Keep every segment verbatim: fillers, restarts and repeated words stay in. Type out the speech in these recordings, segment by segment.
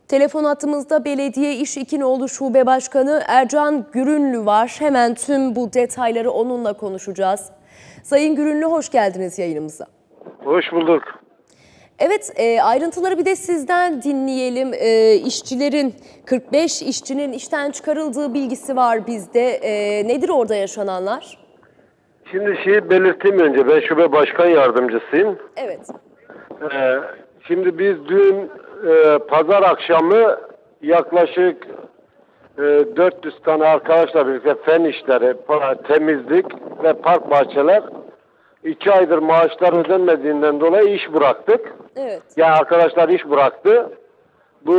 Telefon hattımızda Belediye İş İkinoğlu Şube Başkanı Ercan Gürünlü var. Hemen tüm bu detayları onunla konuşacağız. Sayın Gürünlü, hoş geldiniz yayınımıza. Hoş bulduk. Evet, e, ayrıntıları bir de sizden dinleyelim. E, işçilerin, kırk beş işçinin işten çıkarıldığı bilgisi var bizde. E, nedir orada yaşananlar? Şimdi şeyi belirteyim önce. Ben şube başkan yardımcısıyım. Evet. Ee, şimdi biz dün e, pazar akşamı yaklaşık e, dört yüz tane arkadaşla birlikte fen işleri, temizlik ve park bahçeler iki aydır maaşlar ödenmediğinden dolayı iş bıraktık. Evet. Yani arkadaşlar iş bıraktı. Bu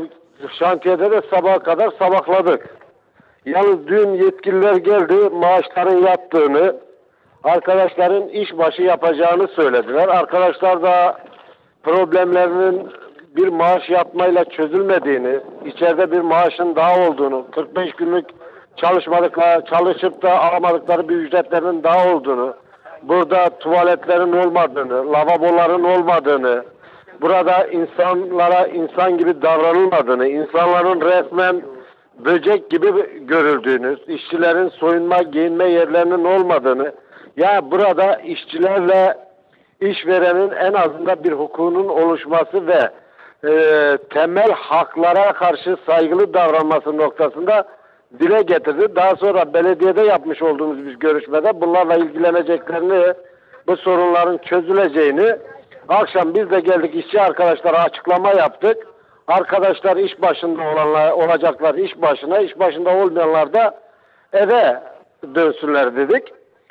şantiyede de sabaha kadar sabahladık. Yalnız dün yetkililer geldi, maaşların yattığını, arkadaşların işbaşı yapacağını söylediler. Arkadaşlar da problemlerinin bir maaş yatmayla çözülmediğini, içeride bir maaşın daha olduğunu, kırk beş günlük çalışmadıkları, çalışıp da alamadıkları bir ücretlerinin daha olduğunu, burada tuvaletlerin olmadığını, lavaboların olmadığını, burada insanlara insan gibi davranılmadığını, insanların resmen böcek gibi görüldüğünü, işçilerin soyunma, giyinme yerlerinin olmadığını, ya burada işçilerle işverenin en azından bir hukukunun oluşması ve e, temel haklara karşı saygılı davranması noktasında dile getirdi. Daha sonra belediyede yapmış olduğumuz bir görüşmede bunlarla ilgileneceklerini, bu sorunların çözüleceğini, akşam biz de geldik, işçi arkadaşlara açıklama yaptık. Arkadaşlar iş başında olanlar olacaklar iş başına, iş başında olmayanlar da eve dönsünler dedik.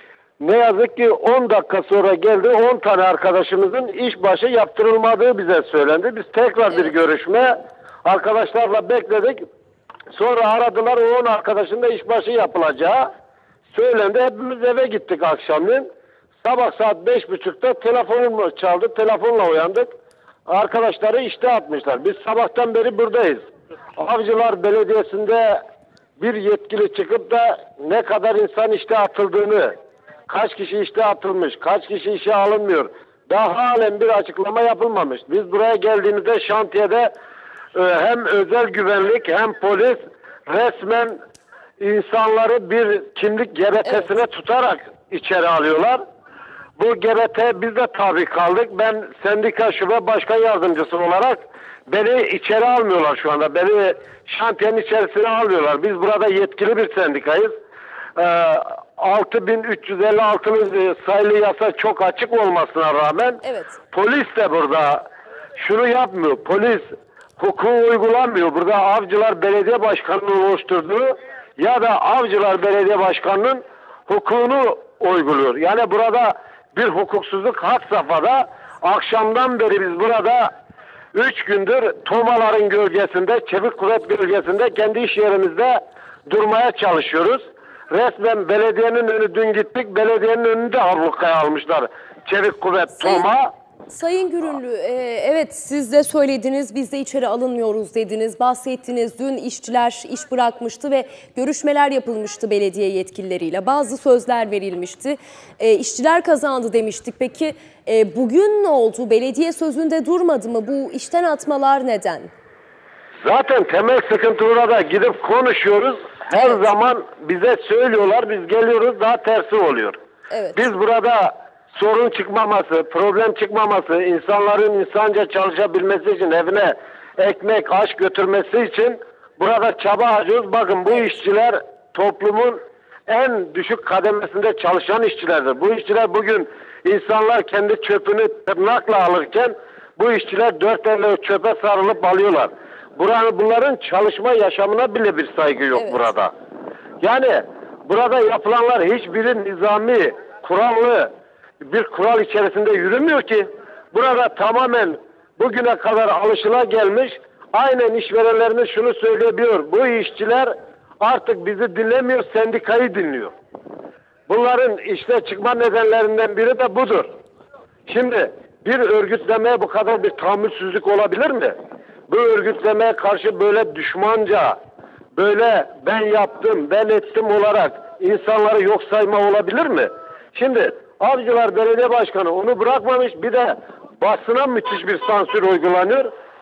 Ne yazık ki on dakika sonra geldi, on tane arkadaşımızın işbaşı yaptırılmadığı bize söylendi. Biz tekrar bir görüşme arkadaşlarla bekledik. Sonra aradılar, o on arkadaşın da işbaşı yapılacağı söylendi. Hepimiz eve gittik akşamleyin. Sabah saat beş buçukta telefonum çaldı, telefonla uyandık. Arkadaşları işte atmışlar. Biz sabahtan beri buradayız. Avcılar Belediyesi'nde bir yetkili çıkıp da ne kadar insan işte atıldığını, kaç kişi işte atılmış, kaç kişi işe alınmıyor, daha halen bir açıklama yapılmamış. Biz buraya geldiğimizde şantiyede e, hem özel güvenlik hem polis resmen insanları bir kimlik gerekçesine evet. tutarak içeri alıyorlar. Bu G B T biz de tabi kaldık. Ben sendika şube başkan yardımcısı olarak beni içeri almıyorlar şu anda. Beni şantiyenin içerisine almıyorlar. Biz burada yetkili bir sendikayız. Ee, altı bin üç yüz elli altı sayılı yasa çok açık olmasına rağmen evet. Polis de burada şunu yapmıyor. Polis hukuku uygulamıyor. Burada Avcılar Belediye Başkanı'nın oluşturduğu ya da Avcılar Belediye Başkanı'nın hukukunu uyguluyor. Yani burada bir hukuksuzluk had safhada. Akşamdan beri biz burada üç gündür Tomaların gölgesinde, Çevik Kuvvet bölgesinde kendi iş yerimizde durmaya çalışıyoruz. Resmen belediyenin önü, dün gittik, belediyenin önünde ablukaya almışlar Çevik Kuvvet Sayın, Toma. Sayın Gürünlü, e, evet siz de söylediniz, biz de içeri alınmıyoruz dediniz, bahsettiniz. Dün işçiler iş bırakmıştı ve görüşmeler yapılmıştı belediye yetkilileriyle. Bazı sözler verilmişti. E, işçiler kazandı demiştik. Peki e, bugün ne oldu? Belediye sözünde durmadı mı? Bu işten atmalar neden? Zaten temel sıkıntı burada, gidip konuşuyoruz. Her evet. zaman bize söylüyorlar, biz geliyoruz, daha tersi oluyor. Evet. Biz burada sorun çıkmaması, problem çıkmaması, insanların insanca çalışabilmesi için, evine ekmek, aş götürmesi için burada çaba harcıyoruz. Bakın bu işçiler toplumun en düşük kademesinde çalışan işçilerdir. Bu işçiler bugün insanlar kendi çöpünü tırnakla alırken bu işçiler dört elle çöpe sarılıp alıyorlar. Buranın, bunların çalışma yaşamına bile bir saygı yok evet. burada. Yani burada yapılanlar hiçbiri nizami, kurallı bir kural içerisinde yürümüyor ki. Burada tamamen bugüne kadar alışılagelmiş, aynen işverenlerimiz şunu söyleyebiliyor. Bu işçiler artık bizi dinlemiyor, sendikayı dinliyor. Bunların işte çıkma nedenlerinden biri de budur. Şimdi bir örgütlemeye bu kadar bir tahammülsüzlük olabilir mi? Bu örgütlemeye karşı böyle düşmanca, böyle ben yaptım, ben ettim olarak insanları yok sayma olabilir mi? Şimdi Avcılar Belediye Başkanı onu bırakmamış, bir de basına müthiş bir sansür uygulanıyor.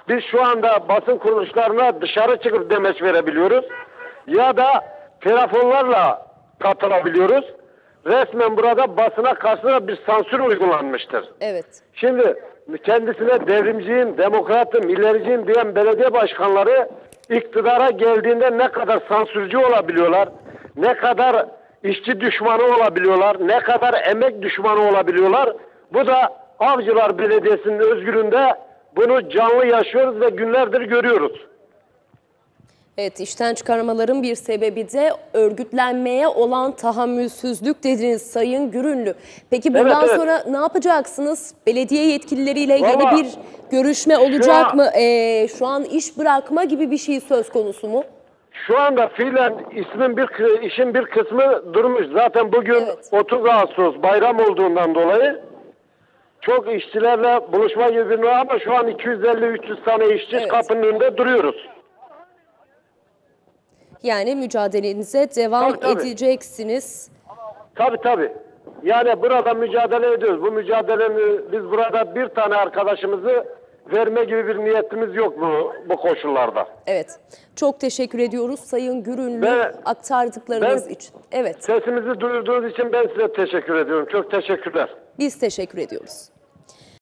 Biz şu anda basın kuruluşlarına dışarı çıkıp demeç verebiliyoruz. Ya da telefonlarla katılabiliyoruz. Resmen burada basına karşı bir sansür uygulanmıştır. Evet. Şimdi kendisine devrimciyim, demokratım, ilericiyim diyen belediye başkanları iktidara geldiğinde ne kadar sansürcü olabiliyorlar, ne kadar işçi düşmanı olabiliyorlar, ne kadar emek düşmanı olabiliyorlar. Bu da Avcılar Belediyesi'nin özgürlüğünde bunu canlı yaşıyoruz ve günlerdir görüyoruz. Evet, işten çıkarmaların bir sebebi de örgütlenmeye olan tahammülsüzlük dediniz Sayın Gürünlü. Peki bundan Evet, evet. sonra ne yapacaksınız? Belediye yetkilileriyle Vallahi yeni bir görüşme olacak an- mı? Ee, şu an iş bırakma gibi bir şey söz konusu mu? Şu anda fiilen ismin bir kı- işin bir kısmı durmuş. Zaten bugün Evet. otuz Ağustos bayram olduğundan dolayı çok işçilerle buluşma gibi bir var ama şu an iki yüz elli üç yüz tane işçi Evet. kapının önünde duruyoruz. Yani mücadelenize devam Tabii, tabii. edeceksiniz. Tabii tabii. Yani burada mücadele ediyoruz. Bu mücadeleni biz burada bir tane arkadaşımızı verme gibi bir niyetimiz yok bu, bu koşullarda. Evet. Çok teşekkür ediyoruz Sayın Gürünlü Ben- aktardıklarınız ben- için. Evet. Sesimizi duyurduğunuz için ben size teşekkür ediyorum. Çok teşekkürler. Biz teşekkür ediyoruz.